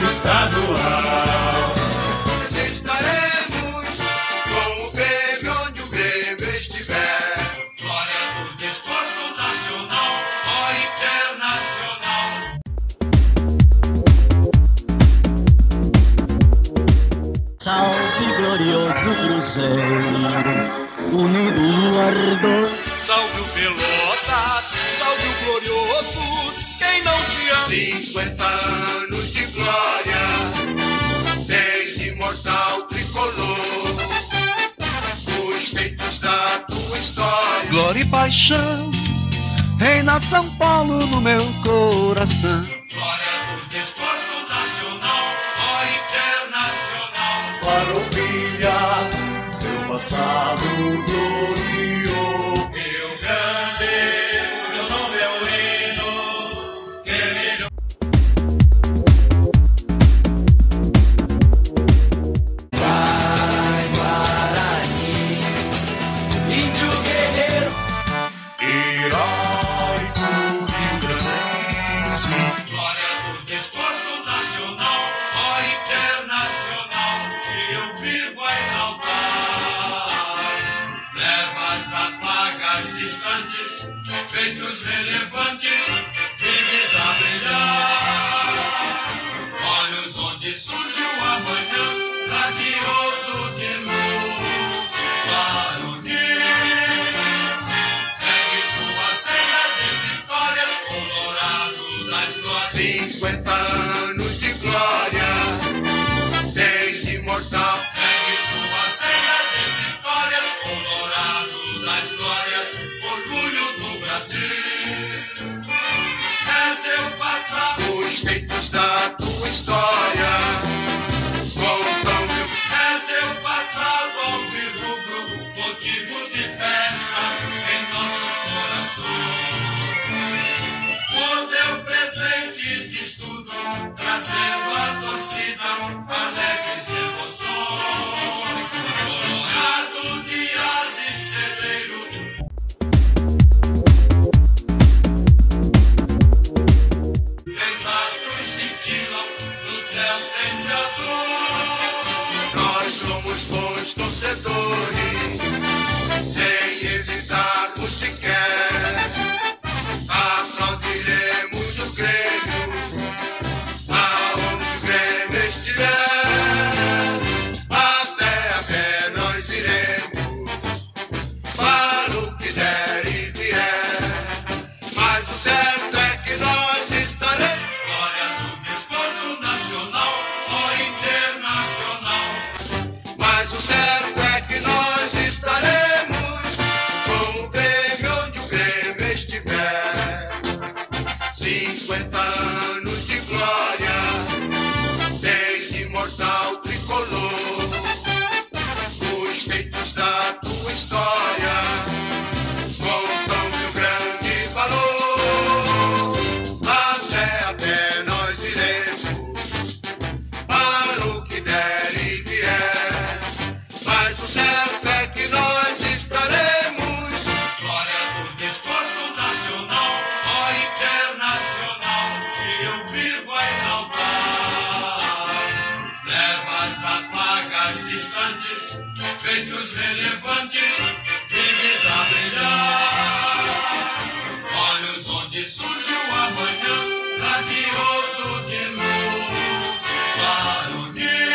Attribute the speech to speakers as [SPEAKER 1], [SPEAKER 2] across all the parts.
[SPEAKER 1] estadual. Estaremos com o Grêmio onde o Grêmio estiver. Glória do desporto nacional, internacional.
[SPEAKER 2] Salve glorioso Cruzeiro, unido no ardor.
[SPEAKER 1] Salve o Pelotas, salve o glorioso, quem não te ama? 50 anos de glória, desde imortal tricolor, os feitos da tua história.
[SPEAKER 2] Glória e paixão, reina São Paulo no meu coração.
[SPEAKER 1] Glória do desporto nacional, internacional.
[SPEAKER 3] Farroupilha, seu passado glorioso.
[SPEAKER 1] Rio Grande, o teu nome é o hino que brilhou.
[SPEAKER 2] Vai, Guarani, índio guerreiro,
[SPEAKER 3] Heróico rio-grandense.
[SPEAKER 1] Glória do desporto nacional, internacional, que eu vivo a exaltar. Levas apagas distantes, feitos relevantes, vives a brilhar. Olhos onde surge o amanhã, radioso de luz. Guarani, segue tua cena de vitórias, colorados das glórias. 50 anos de glória, desde imortal. Segue tua cena de vitórias, colorados das glórias, orgulho do Brasil. É teu passado, os feitos da tua história. Contam meu... É teu passado alvirrubro, motivo de festas em nossos corações. O teu presente de estudo, trazendo a torcida alegres emoções. Colorado, Dias e Celeiro. Três astros cintilam no céu sempre azul. Nós somos bons torcedores, sem hesitarmos sequer. Aplaudiremos o Grêmio, aonde o Grêmio estiver. Até a pé nós iremos, para o que der e vier. Mas o certo é que nós estaremos. Glória do desporto nacional ou internacional. Mas o certo é que nós estaremos com o Grêmio onde o Grêmio estiver. 50 anos de glória, desde imortal tricolor, os feitos da tua história contam teu grande valor. Até nós iremos, para o que der e vier. Mas o certo é que nós estaremos. Glória do desporto nacional ou internacional, que eu vivo a exaltar. Levas apagas distantes, feitos relevantes, vives a brilhar. Olhos onde surge o amanhã, radioso de luz. Guarani,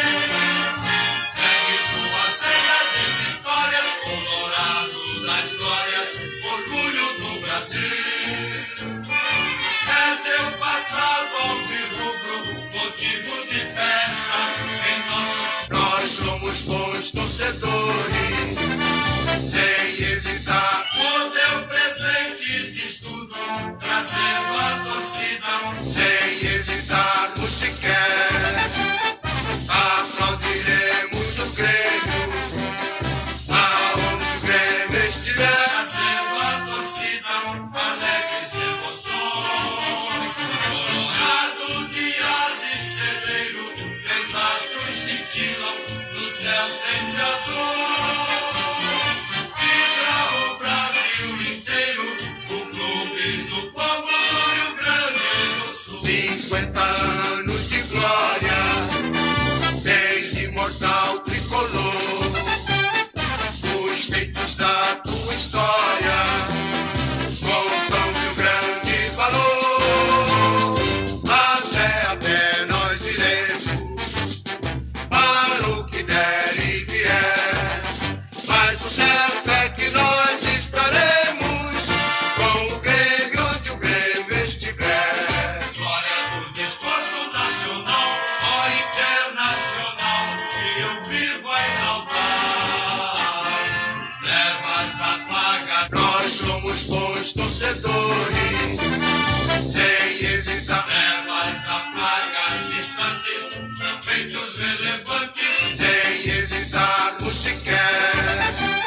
[SPEAKER 1] segue tua cena de vitórias, colorados das glórias, orgulho do Brasil. É teu passado alvirrubro, motivo de festas em nossos... Nós somos bons torcedores, sem hesitar. O teu presente de estudo, trazendo a torcida, sem hesitarmos sequer. Aplaudiremos o Grêmio, aonde o Grêmio estiver. Trazendo a torcida, alegres emoções. Colorado, Dias e Celeiro, três astros cintilam no céu sempre azul. Vibra o Brasil inteiro, o clube do povo do Rio Grande do Sul. 50 anos de glória. torcedores. Sem hesitar, leva essa pragas distantes, feitos relevantes. Sem hesitarmos sequer,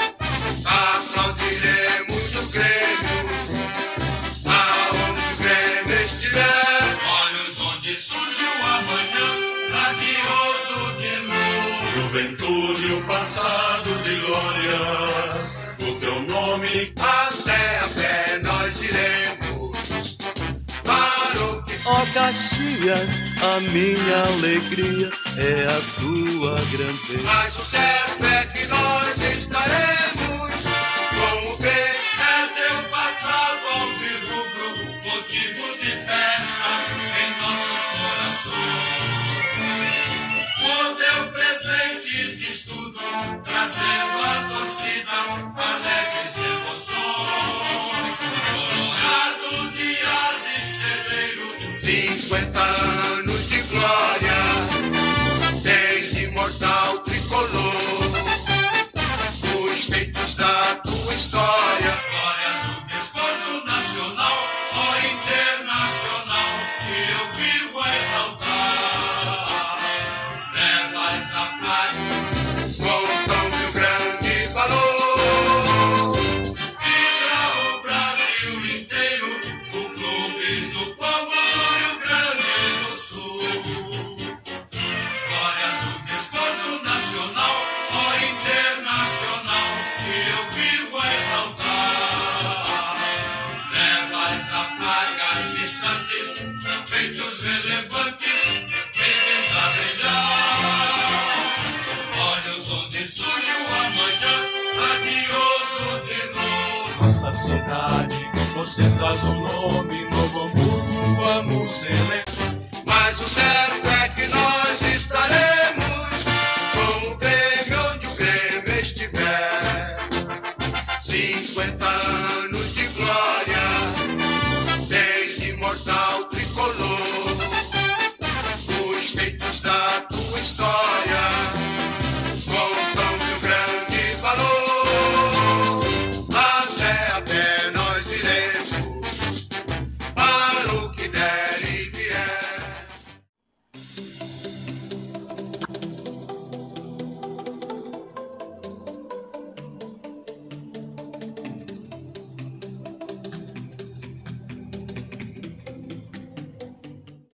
[SPEAKER 1] aplaudiremos o Grêmio, aonde o Grêmio estiver. Olhos onde surge o amanhã, radioso de novo.
[SPEAKER 3] Juventude, o passado de glórias, o teu nome
[SPEAKER 1] Até a pé nós iremos para o que
[SPEAKER 2] Ó Caxias, a minha alegria é a tua grandeza.
[SPEAKER 1] Mas o certo é que nós estaremos com o bem. É teu passado alvirrubro, motivo de festas em nossos corações. O teu presente de estudo, trazendo a torcida alegres emoções. Colorado, Dias e Celeiro, 50 anos de glória, desde imortal tricolor, os feitos da tua história. Glórias do desporto nacional, ó internacional, que eu vivo a exaltar. Leva essa praia com tão grande valor. Vibra o Brasil inteiro, o clube do povo do Rio Grande do Sul. Glórias do desporto nacional, ó internacional, que eu vivo a exaltar. Leva essa pragas distantes, feitos relevantes, vives a brilhar. Olhos onde surge o amanhã, radioso de novo.
[SPEAKER 3] Nossa cidade, você traz um nome, Novo Hamburgo, vamos celebrar.
[SPEAKER 1] Mas o céu